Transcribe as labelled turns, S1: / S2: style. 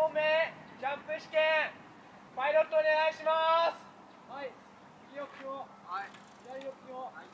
S1: 問目ジャンプ試験パイロットお願いします。
S2: はい、右奥を、はい、左奥を。はい